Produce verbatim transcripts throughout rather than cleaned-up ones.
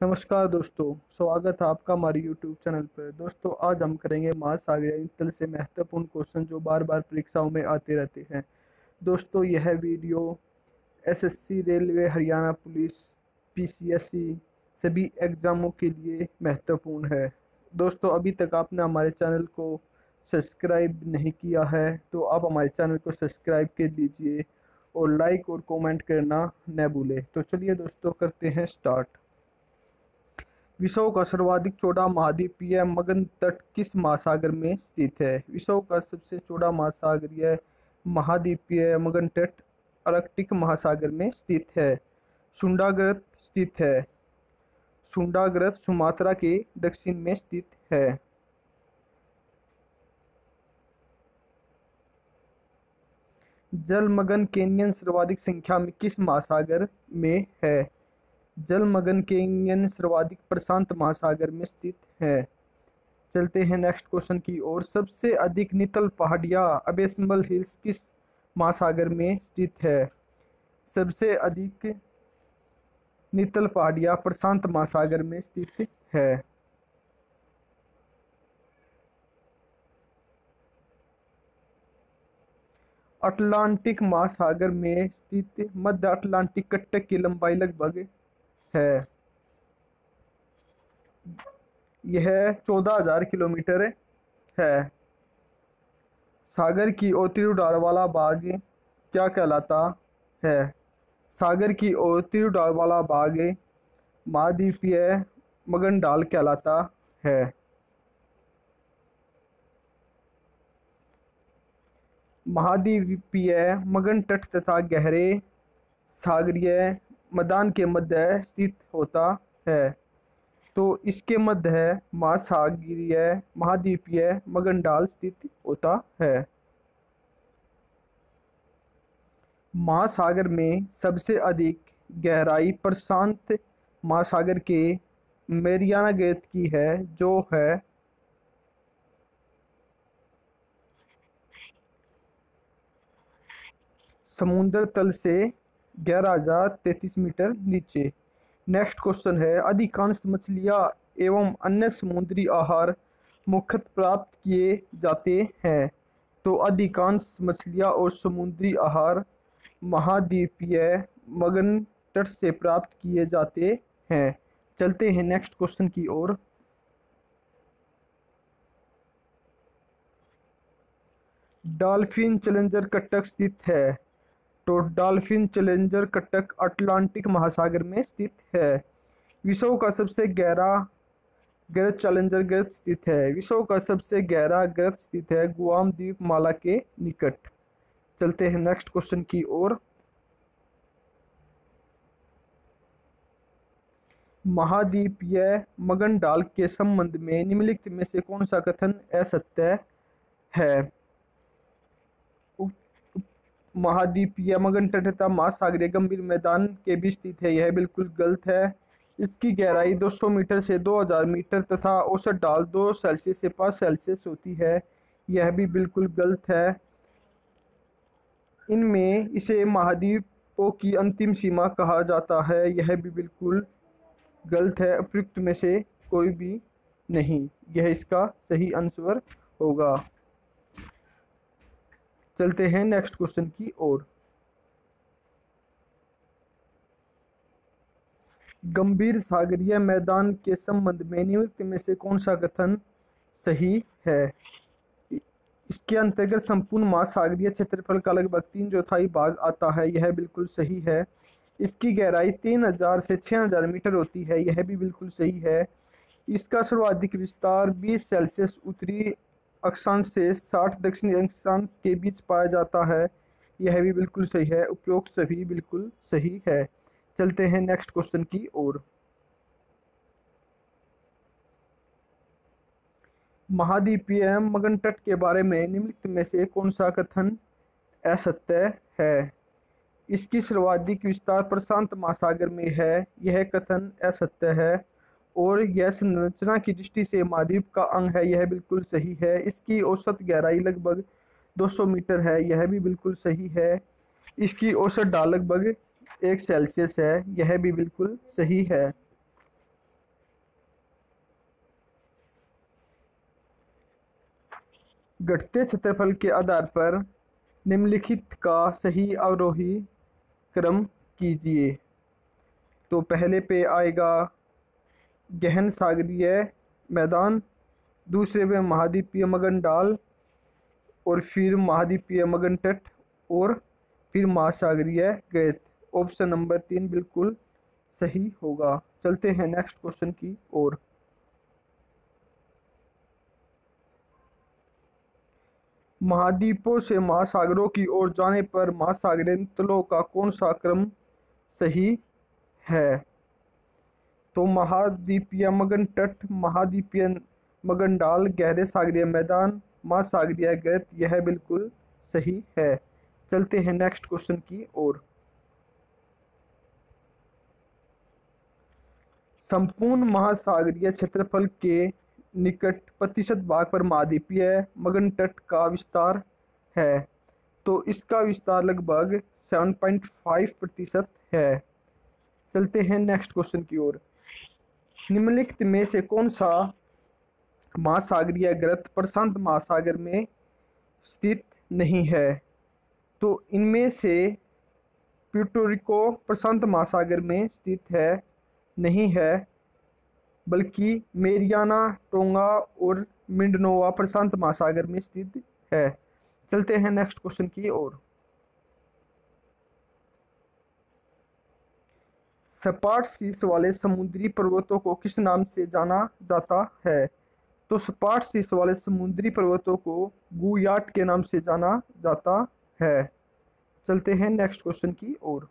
नमस्कार दोस्तों, स्वागत है आपका हमारे यूट्यूब चैनल पर। दोस्तों, आज हम करेंगे महासागरीय तल से महत्वपूर्ण क्वेश्चन जो बार बार परीक्षाओं में आते रहते हैं। दोस्तों, यह video SSC, railway, Haryana police, PCSC सभी एग्ज़ामों के लिए महत्वपूर्ण है। दोस्तों, अभी तक आपने हमारे चैनल को सब्सक्राइब नहीं किया है तो आप हमारे चैनल को सब्सक्राइब कर लीजिए और लाइक और कमेंट करना न भूलें। तो चलिए दोस्तों, करते हैं स्टार्ट। विश्व का सर्वाधिक चौड़ा महाद्वीपीय मगन तट किस महासागर में स्थित है? विश्व का सबसे चौड़ा महासागरीय महाद्वीपीय मगन तट आर्कटिक महासागर में स्थित है। सुंडाग्रत स्थित है। सुंडाग्रत सुमात्रा के दक्षिण में स्थित है। जलमग्न कैन्यन सर्वाधिक संख्या में किस महासागर में है? जलमग्न कैन्यन सर्वाधिक प्रशांत महासागर में स्थित है। चलते हैं नेक्स्ट क्वेश्चन की ओर। सबसे अधिक नितल पहाड़ियाँ अबेसमल हिल्स किस महासागर में स्थित है? सबसे अधिक नितल पहाड़ियाँ प्रशांत महासागर में स्थित है। अटलांटिक महासागर में स्थित मध्य अटलांटिक कटक की लंबाई लगभग है। यह चौदह हजार किलोमीटर है। सागर की ओर तीर वाला भाग क्या कहलाता है? सागर की ओर तीर वाला भाग महाद्वीपीय मगनडाल कहलाता है। महाद्वीपीय मगन तट तथा गहरे सागरीय मैदान के मध्य स्थित होता है, तो इसके मध्य महासागरीय महाद्वीपीय मगनडाल स्थित होता है। महासागर में सबसे अधिक गहराई प्रशांत महासागर के मैरियाना गेट की है, जो है समुद्र तल से ग्यारह हजार तैतीस मीटर नीचे। नेक्स्ट क्वेश्चन है, अधिकांश मछलियाँ एवं अन्य समुद्री आहार मुख्यतः प्राप्त किए जाते हैं, तो अधिकांश मछलियाँ और समुद्री आहार महाद्वीपीय मगन तट से प्राप्त किए जाते हैं। चलते हैं नेक्स्ट क्वेश्चन की ओर। डॉल्फिन चैलेंजर कटक स्थित है, तो डॉल्फिन चैलेंजर कटक अटलांटिक महासागर में स्थित है। विश्व का सबसे गहरा गर्त चैलेंजर गर्त स्थित है। विश्व का सबसे गहरा गर्त स्थित है गुआम द्वीप माला के निकट। चलते हैं नेक्स्ट क्वेश्चन की ओर। महाद्वीपीय मगनडाल के संबंध में निम्नलिखित में से कौन सा कथन असत्य है? महाद्वीपीय मगन तट तथा महासागरीय गंभीर मैदान के बीच स्थित है, यह बिल्कुल गलत है। इसकी गहराई दो सौ मीटर से दो हज़ार मीटर तथा औसत ढाल दो सेल्सियस से पाँच सेल्सियस होती है, यह भी बिल्कुल गलत है। इनमें इसे महाद्वीपों की अंतिम सीमा कहा जाता है, यह भी बिल्कुल गलत है। उपयुक्त में से कोई भी नहीं, यह इसका सही आंसर होगा। चलते हैं नेक्स्ट क्वेश्चन की ओर। गंभीर सागरीय मैदान के संबंध में निम्नलिखित में से कौन सा कथन सही है? इसके अंतर्गत संपूर्ण महासागरीय क्षेत्रफल का लगभग तीन चौथाई भाग आता है, यह बिल्कुल सही है। इसकी गहराई तीन हजार से छः हजार मीटर होती है, यह भी बिल्कुल सही है। इसका सर्वाधिक विस्तार बीस सेल्सियस उत्तरी अक्षांश से साठ दक्षिणी अक्षांश के बीच पाया जाता है, यह भी बिल्कुल सही है। उपरोक्त सभी बिल्कुल सही है। चलते हैं नेक्स्ट क्वेश्चन की ओर। महाद्वीपीय मगन तट के बारे में निम्नलिखित में से कौन सा कथन असत्य है? इसकी सर्वाधिक विस्तार प्रशांत महासागर में है, यह कथन असत्य है। और यह संरचना की दृष्टि से महाद्वीप का अंग है, यह बिल्कुल सही है। इसकी औसत गहराई लगभग दो सौ मीटर है, यह भी बिल्कुल सही है। इसकी औसत ढाल लगभग एक सेल्सियस है, यह भी बिल्कुल सही है। घटते क्षेत्रफल के आधार पर निम्नलिखित का सही अवरोही क्रम कीजिए। तो पहले पे आएगा गहन सागरीय मैदान, दूसरे पे महाद्वीपीय मगनडाल, और फिर महाद्वीपीय मगन तट, और फिर महासागरीय गैत। ऑप्शन नंबर तीन बिल्कुल सही होगा। चलते हैं नेक्स्ट क्वेश्चन की ओर। महाद्वीपों से महासागरों की ओर जाने पर महासागरीय तलों का कौन सा क्रम सही है? तो महाद्वीपीय मगन तट, महाद्वीपीय मगनडाल, गहरे सागरीय मैदान, महासागरीय गैत, यह बिल्कुल सही है। चलते हैं नेक्स्ट क्वेश्चन की ओर। संपूर्ण महासागरीय क्षेत्रफल के निकट प्रतिशत भाग पर महाद्वीपीय मगन तट का विस्तार है। तो इसका विस्तार लगभग सात पॉइंट पाँच प्रतिशत है। चलते हैं नेक्स्ट क्वेश्चन की ओर। निम्नलिखित में से कौन सा महासागरीय गृत प्रशांत महासागर में स्थित नहीं है? तो इनमें से प्यूर्टो रिको प्रशांत महासागर में स्थित है नहीं है, बल्कि मेरियाना, टोंगा और मिंडनोवा प्रशांत महासागर में स्थित है। चलते हैं नेक्स्ट क्वेश्चन की ओर। सपाट शीर्ष वाले समुद्री पर्वतों को किस नाम से जाना जाता है? तो सपाट शीर्ष वाले समुद्री पर्वतों को गुयाट के नाम से जाना जाता है। चलते हैं नेक्स्ट क्वेश्चन की ओर।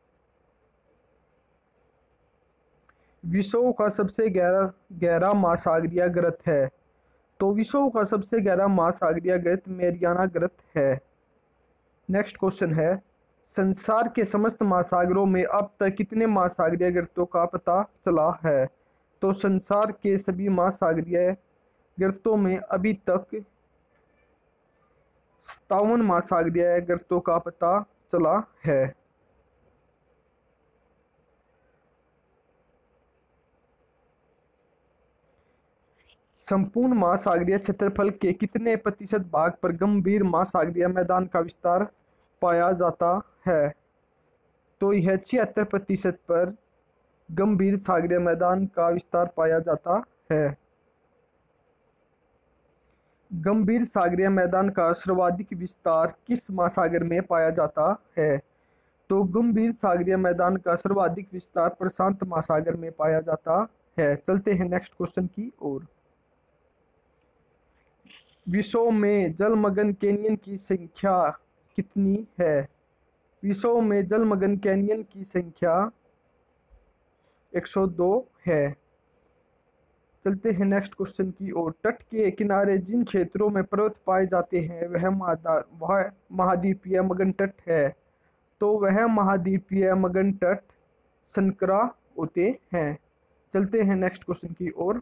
विश्व का सबसे गहरा गहरा महासागरीय गृत है। तो विश्व का सबसे गहरा महासागरीय गृत मेरियाना गृत है। नेक्स्ट क्वेश्चन है, संसार के समस्त महासागरों में अब तक कितने महासागरीय गृतों का पता चला है? तो संसार के सभी महासागरीय गृतों में अभी तक सत्तावन महासागरीय गृतों का पता चला है। संपूर्ण महासागरीय क्षेत्रफल के कितने प्रतिशत भाग पर गंभीर महासागरीय मैदान का विस्तार पाया जाता है? तो यह छिहत्तर प्रतिशत पर गंभीर सागरीय मैदान का विस्तार पाया जाता है। गंभीर सागरीय मैदान का सर्वाधिक विस्तार किस महासागर में पाया जाता है? तो गंभीर सागरीय मैदान का सर्वाधिक विस्तार प्रशांत महासागर में पाया जाता है। चलते हैं नेक्स्ट क्वेश्चन की ओर। विश्व में जलमग्न कैनियन की संख्या कितनी है? विश्व में जलमग्न कैनियन की संख्या एक सौ दो है। चलते हैं नेक्स्ट क्वेश्चन की ओर। तट के किनारे जिन क्षेत्रों में पर्वत पाए जाते हैं वह वह महाद्वीपीय मगन तट है। तो वह महाद्वीपीय मगन तट संकरा होते हैं। चलते हैं नेक्स्ट क्वेश्चन की ओर।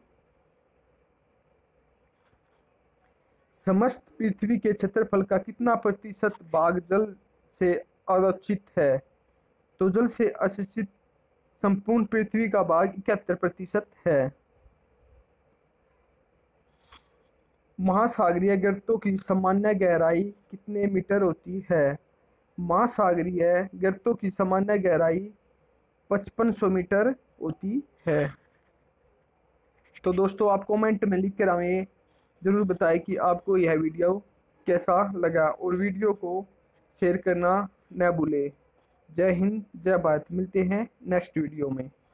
समस्त पृथ्वी के क्षेत्रफल का कितना प्रतिशत भाग जल से आरक्षित है? तो जल से आरक्षित संपूर्ण पृथ्वी का भाग इकहत्तर प्रतिशत है। महासागरीय गर्तों की सामान्य गहराई कितने मीटर होती है? महासागरीय गर्तों की सामान्य गहराई पचपन सौ मीटर होती है। तो दोस्तों आप कमेंट में लिख कर हमें ज़रूर बताएं कि आपको यह वीडियो कैसा लगा, और वीडियो को शेयर करना न भूलें। जय हिंद, जय भारत। मिलते हैं नेक्स्ट वीडियो में।